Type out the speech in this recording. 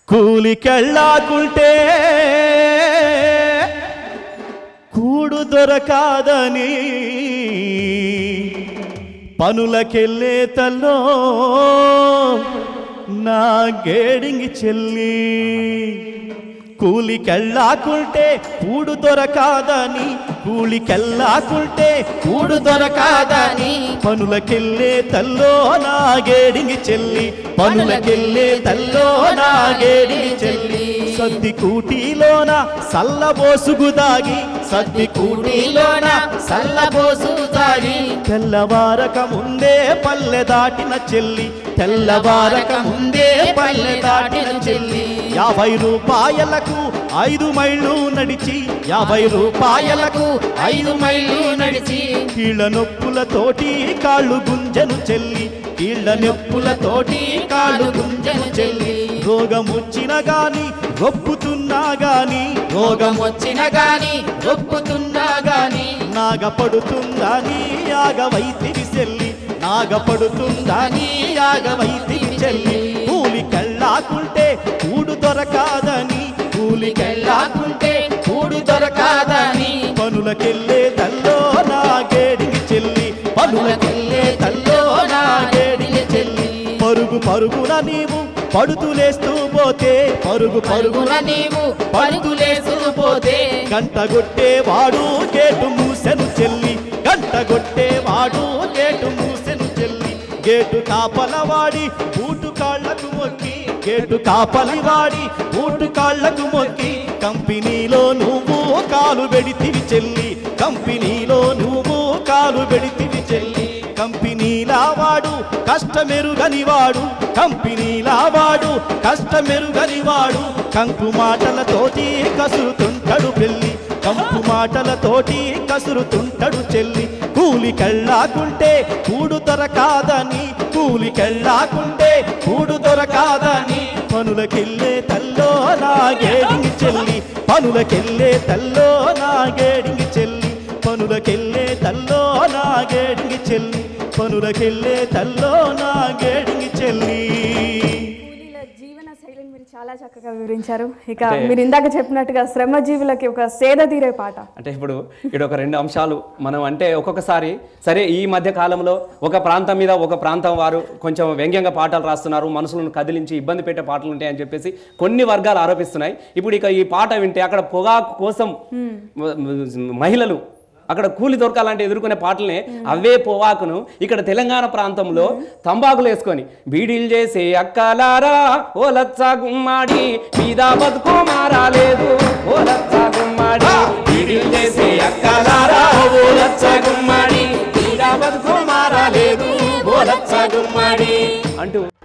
కూలికెళ్ళాకుంటే కూడు దొరకాదని పనులకెళ్ళే తల్లో నా గేడింగి చెల్లి కూలికెళ్ళాకుంటే కూడు దొరకాదని కూలికెళ్ళాకుంటే కూడు దొరకాదని పనులకెళ్ళే తల్లో నా గేడింగి చెల్లి పనులకెళ్ళే తల్లో నా గేడింగి చెల్లి సద్ది కూటిలోన సల్లబోసుగుదాగి సద్ది కూటిలోన సల్లబోసుగుదాగి తెల్లవారక ముందే పల్లె దాటిన చెల్లి తెల్లవారక ముందే పల్లె దాటిన చెల్లి 50 రూపాయలకు 5 మైళ్ళు నడిచి 50 రూపాయలకు 5 మైళ్ళు నడిచి కీళ్ళ నొప్పులతోటి కాళ్ళు గుంజను చెల్లి కీళ్ళ నొప్పులతోటి కాళ్ళు గుంజను చెల్లి రోగమొచ్చిన గాని రొప్పుతున్నా గాని రోగమొచ్చిన గాని రొప్పుతున్నా గాని నాగపడుతుందని యాగవైతివి చెల్లి నాగపడుతుందని యాగవైతివి చెల్లి కూలికెళ్ళాకుంటే కూడు దొరకాదని కూలికెళ్ళాకుంటే కూడు దొరకాదని పనులకెళ్ళే తల్లో నా గేడికి చెల్లి పనులకెళ్ళే తల్లో నా గేడికి చెల్లి పరుగు పరుగున నీవు పడుతులేస్తూ పోతే పరుగు పరుగున నీవు పడుతులేస్తూ పోతే గంట కొట్టేవాడు గేటు మూసెను చెల్లి గంట కొట్టేవాడు గేటు మూసెను చెల్లి గేటు కాపలవాడి బూటు కాళ్లకు మొక్కి గేటు కాపలివాడి బూటు కాళ్లకు మొక్కి కంపెనీలో నువ్వు కాలు పెడితివి చెల్లి కంపెనీలో నువ్వు కాలు పెడితివి చెల్లి కంపెనీలా వాడు కష్టమెరుగనివాడు కంపెనీలా వాడు కష్టమెరుగనివాడు కంకు మాటలతోటి కసురుతుంటాడు పెళ్ళి కంపు మాటలతోటి కసురుతుంటాడు చెల్లి కూలికెళ్ళాకుంటే కూడు దొరకాదని కూలికెళ్ళాకుంటే కూడు దొరకాదని పనులకెళ్ళే తల్లో నా గేడింగి చెల్లి పనులకెళ్ళే తల్లో నా గేడింగి చెల్లి పనులకెళ్ళే తల్లో నా గేడింగి చెల్లి పనులకెళ్ళే తల్లో నా గేడింగి చెల్లి జీవన శైలిని మీరు చాలా చక్కగా వివరించారు. ఇక మీరు ఇందాక చెప్పినట్టుగా శ్రమజీవులకి ఒక సేద తీరే పాట అంటే ఇప్పుడు ఇక్కడ ఒక 2 అంశాలు మనం అంటే ఒక్కొక్కసారి సరే ఈ మధ్య కాలంలో ఒక ప్రాంతం మీద ఒక ప్రాంతం వారు కొంచెం వ్యంగ్యంగా పాటలు రాస్తున్నారు మనుషులను కదిలించి ఇబ్బంది పెట్టే పాటలు ఉంటాయని చెప్పేసి కొన్ని వర్గాలు ఆరోపిస్తున్నాయి. ఇప్పుడు ఇక ఈ పాట వింటే అక్కడ పొగాకు కోసం మహిళలు అక్కడ కూలి దొరకాలంటే ఎదుర్కొనే పాటలనే అవే పొవాకును ఇక్కడ తెలంగాణ ప్రాంతంలో తంబాకులు వేసుకొని బీడీలు చేసే అక్కలారా ఓ లచ్చ గుమ్మాడి మీద బతుకు మారాలేదు ఓ లచ్చ గుమ్మాడి బీడీలు చేసే అక్కలారా ఓ లచ్చ గుమ్మాడి మీద బతుకు మారాలేదు ఓ లచ్చ గుమ్మాడి అంటూ